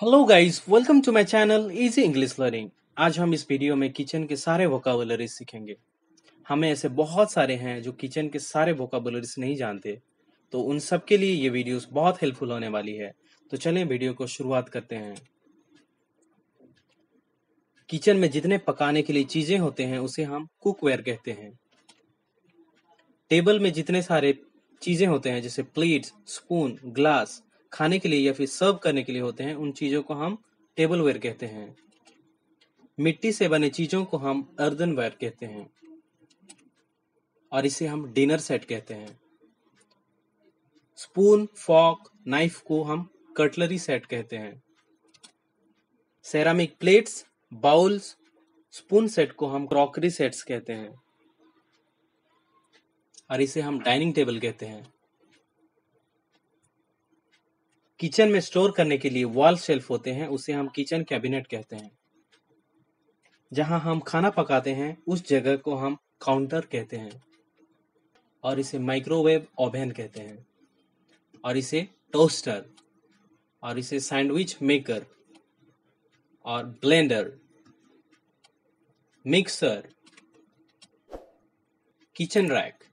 Hello guys, welcome to my channel easy English learning. आज हम इस वीडियो में किचन के सारे वोकाबुलरीज सीखेंगे। हमें ऐसे बहुत सारे हैं जो किचन के सारे वोकाबुलरीज नहीं जानते, तो उन सब के लिए ये वीडियोस बहुत हेल्पफुल होने वाली है। तो चलें वीडियो को शुरुआत करते हैं। किचन में जितने पकाने के लिए चीजें होते हैं उसे हम कुकवेयर कहते हैं। टेबल में जितने सारे चीजें होते हैं जैसे प्लेट्स, स्पून, ग्लास, खाने के लिए या फिर सर्व करने के लिए होते हैं, उन चीजों को हम टेबलवेयर कहते हैं। मिट्टी से बने चीजों को हम अर्दनवेयर कहते हैं और इसे हम डिनर सेट कहते हैं। स्पून, फॉर्क, नाइफ को हम कटलरी सेट कहते हैं। Ceramic plates, bowls, spoon set को हम क्रॉकरी सेट्स कहते हैं और इसे हम डाइनिंग टेबल कहते हैं। किचन में स्टोर करने के लिए वॉल शेल्फ होते हैं, उसे हम किचन कैबिनेट कहते हैं। जहां हम खाना पकाते हैं उस जगह को हम काउंटर कहते हैं और इसे माइक्रोवेव ओवन कहते हैं और इसे टोस्टर और इसे सैंडविच मेकर और blender, mixer, kitchen rack,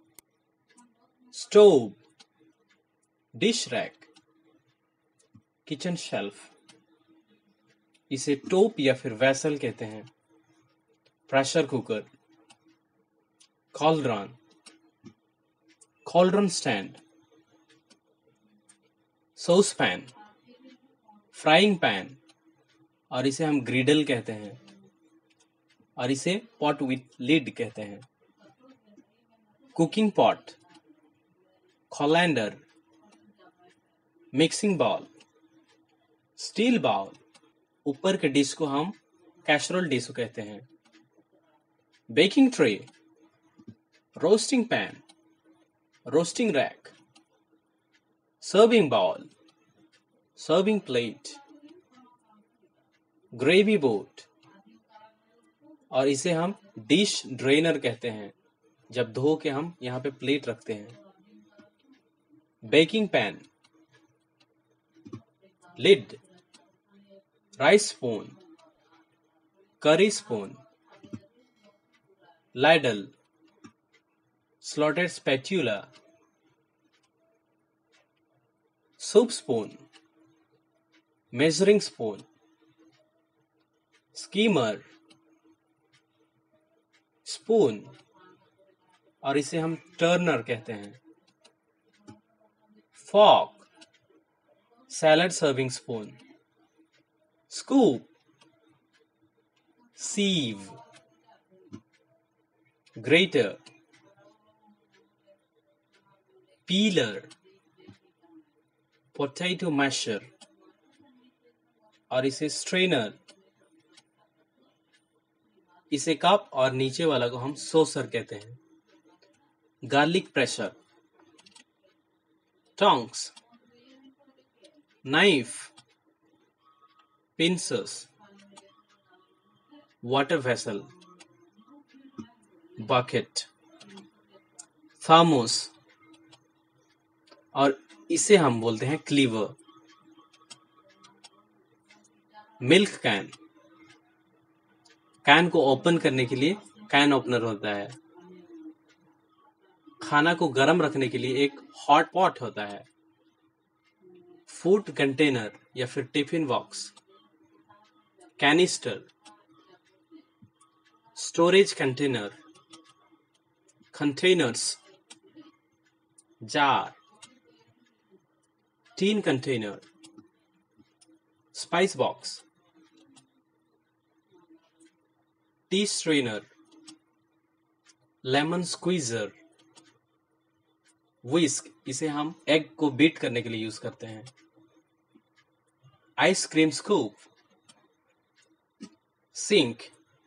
stove, dish rack, kitchen shelf, इसे टोप या फिर वेसल कहते हैं। Pressure cooker, cauldron, cauldron stand, sauce pan, frying pan और इसे हम ग्रिडल कहते हैं और इसे पॉट विथ लिड कहते हैं। Cooking pot, colander, mixing bowl, steel bowl, ऊपर के डिश को हम कैसरोल डिश कहते हैं। Baking tray, roasting pan, roasting rack, serving bowl, serving plate, gravy boat और इसे हम डिश ड्रेनर कहते हैं जब धो के हम यहाँ पे प्लेट रखते हैं। Baking pan, lid, rice spoon, curry spoon, ladle, slotted spatula, soup spoon, measuring spoon, skimmer, spoon और इसे हम टर्नर कहते हैं। fork, salad serving spoon, scoop, sieve, grater, peeler, potato masher और इसे स्ट्रेनर, इसे कप और नीचे वाला को हम सोसर कहते हैं। Garlic pressure, tongs, knife, pincers, water vessel, bucket, thermos और इसे हम बोलते हैं क्लीवर। मिल्क कैन, कैन को ओपन करने के लिए कैन ओपनर होता है। खाना को गर्म रखने के लिए एक हॉट पॉट होता है। फूड कंटेनर या फिर tiffin box, canister, storage container, containers, jar, tin container, spice box, tea strainer, lemon squeezer, whisk, इसे हम एग को बीट करने के लिए यूज करते हैं। आइसक्रीम स्कूप, सिंक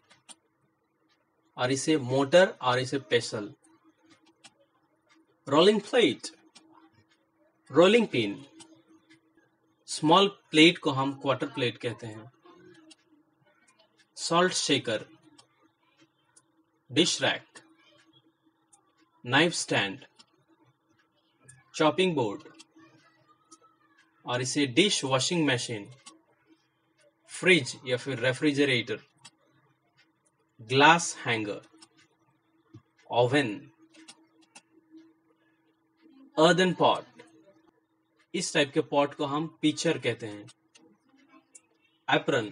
और इसे मोटर और इसे pestle. Rolling plate, rolling pin, small plate को हम क्वार्टर प्लेट कहते हैं। Salt shaker, dish rack, knife stand, chopping board और इसे डिश वॉशिंग मशीन फ्रिज या फिर refrigerator, glass hanger, oven, earthen pot, इस टाइप के पॉट को हम पिचर कहते हैं। Apron,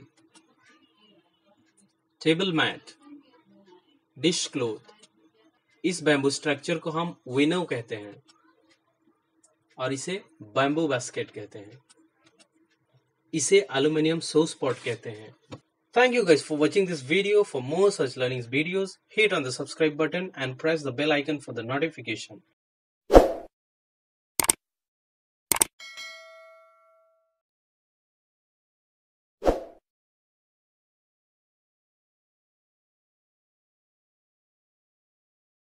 table mat, dish cloth, इस बैम्बू स्ट्रक्चर को हम विनो कहते हैं और इसे बैम्बू बास्केट कहते हैं। इसे एल्युमिनियम सॉस पॉट कहते हैं। Thank you guys for watching this video. For more such learning videos, hit on the subscribe button and press the bell icon for the notification.